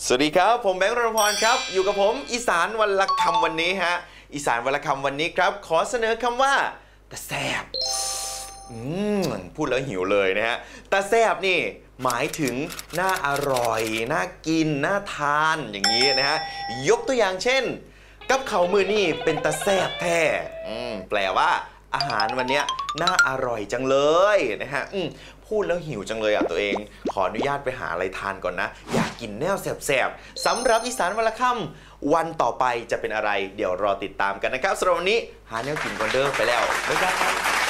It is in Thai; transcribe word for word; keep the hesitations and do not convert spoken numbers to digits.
สวัสดีครับผมแบงค์รณพรครับอยู่กับผมอีสานวันละคำวันนี้ฮะอีสานวันละคำวันนี้ครับขอเสนอคำว่าตะแซบอืมพูดแล้วหิวเลยนะฮะตะแซบนี่หมายถึงน่าอร่อยน่ากินน่าทานอย่างนี้นะฮะยกตัวอย่างเช่นกับข้าวมือนี่เป็นตะแซบแท้อืมแปลว่าอาหารวันนี้น่าอร่อยจังเลยนะฮะอืมพูดแล้วหิวจังเลยอ่ะตัวเองขออนุญาตไปหาอะไรทานก่อนนะอยากกินแนวแสบๆสำหรับอีสานวันละค่ำวันต่อไปจะเป็นอะไรเดี๋ยวรอติดตามกันนะครับสำหรับวันนี้หาแนวกินก่อนเด้อไปแล้วบ๊ายบาย